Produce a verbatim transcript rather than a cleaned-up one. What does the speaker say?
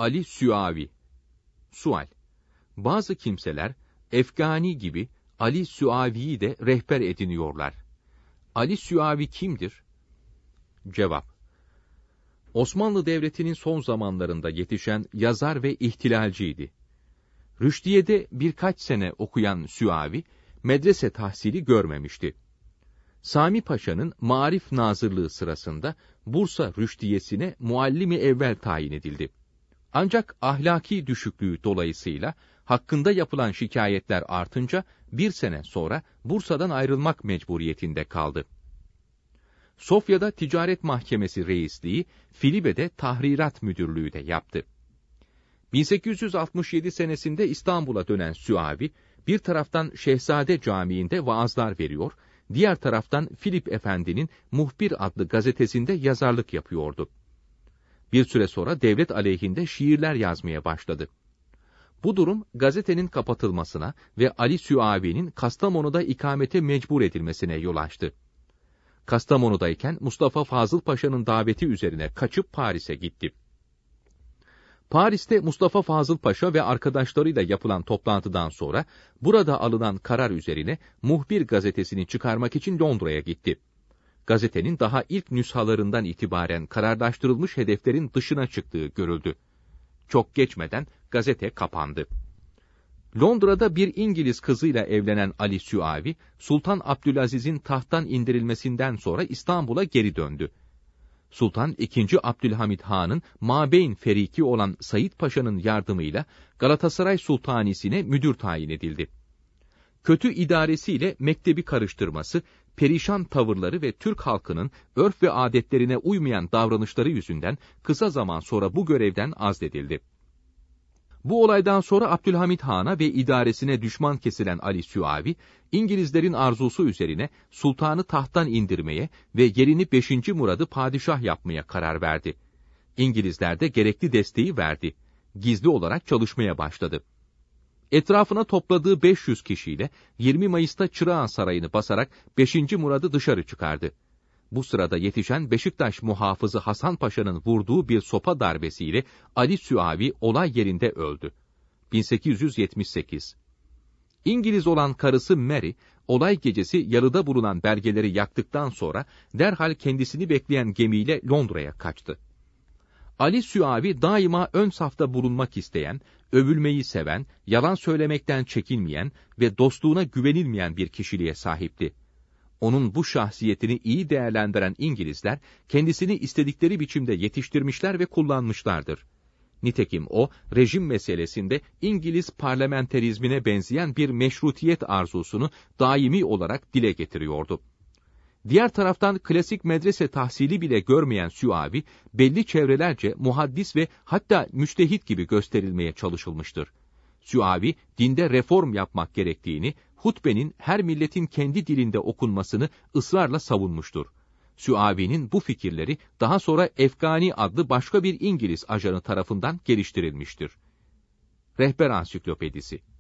Ali Süavi. Sual: Bazı kimseler Efgani gibi Ali Süavi'yi de rehber ediniyorlar. Ali Süavi kimdir? Cevap: Osmanlı Devleti'nin son zamanlarında yetişen yazar ve ihtilalciydi. Rüşdiye'de birkaç sene okuyan Süavi, medrese tahsili görmemişti. Sami Paşa'nın Maarif Nazırlığı sırasında Bursa Rüşdiyesi'ne muallimi evvel tayin edildi. Ancak ahlaki düşüklüğü dolayısıyla hakkında yapılan şikayetler artınca bir sene sonra Bursa'dan ayrılmak mecburiyetinde kaldı. Sofya'da Ticaret Mahkemesi reisliği, Filibe'de Tahrirat Müdürlüğü de yaptı. bin sekiz yüz altmış yedi senesinde İstanbul'a dönen Süavi, bir taraftan Şehzade Camii'nde vaazlar veriyor, diğer taraftan Filip Efendi'nin Muhbir adlı gazetesinde yazarlık yapıyordu. Bir süre sonra devlet aleyhinde şiirler yazmaya başladı. Bu durum gazetenin kapatılmasına ve Ali Süavi'nin Kastamonu'da ikamete mecbur edilmesine yol açtı. Kastamonu'dayken Mustafa Fazıl Paşa'nın daveti üzerine kaçıp Paris'e gitti. Paris'te Mustafa Fazıl Paşa ve arkadaşlarıyla yapılan toplantıdan sonra burada alınan karar üzerine Muhbir gazetesini çıkarmak için Londra'ya gitti. Gazetenin daha ilk nüshalarından itibaren kararlaştırılmış hedeflerin dışına çıktığı görüldü. Çok geçmeden gazete kapandı. Londra'da bir İngiliz kızıyla evlenen Ali Süavi, Sultan Abdülaziz'in tahttan indirilmesinden sonra İstanbul'a geri döndü. Sultan ikinci. Abdülhamit Han'ın mabeyn feriki olan Said Paşa'nın yardımıyla Galatasaray Sultanisi'ne müdür tayin edildi. Kötü idaresiyle mektebi karıştırması, perişan tavırları ve Türk halkının örf ve adetlerine uymayan davranışları yüzünden kısa zaman sonra bu görevden azledildi. Bu olaydan sonra Abdülhamit Han'a ve idaresine düşman kesilen Ali Süavi, İngilizlerin arzusu üzerine sultanı tahttan indirmeye ve yerini beşinci. Murad'ı padişah yapmaya karar verdi. İngilizler de gerekli desteği verdi. Gizli olarak çalışmaya başladı. Etrafına topladığı beş yüz kişiyle yirmi Mayıs'ta Çırağan Sarayı'nı basarak beşinci. Murad'ı dışarı çıkardı. Bu sırada yetişen Beşiktaş muhafızı Hasan Paşa'nın vurduğu bir sopa darbesiyle Ali Süavi olay yerinde öldü. bin sekiz yüz yetmiş sekiz. İngiliz olan karısı Mary, olay gecesi yalıda bulunan belgeleri yaktıktan sonra derhal kendisini bekleyen gemiyle Londra'ya kaçtı. Ali Süavi daima ön safta bulunmak isteyen, övülmeyi seven, yalan söylemekten çekinmeyen ve dostluğuna güvenilmeyen bir kişiliğe sahipti. Onun bu şahsiyetini iyi değerlendiren İngilizler, kendisini istedikleri biçimde yetiştirmişler ve kullanmışlardır. Nitekim o, rejim meselesinde İngiliz parlamenterizmine benzeyen bir meşrutiyet arzusunu daimi olarak dile getiriyordu. Diğer taraftan klasik medrese tahsili bile görmeyen Süavi, belli çevrelerce muhaddis ve hatta müçtehit gibi gösterilmeye çalışılmıştır. Süavi, dinde reform yapmak gerektiğini, hutbenin her milletin kendi dilinde okunmasını ısrarla savunmuştur. Süavi'nin bu fikirleri daha sonra Efgani adlı başka bir İngiliz ajanı tarafından geliştirilmiştir. Rehber Ansiklopedisi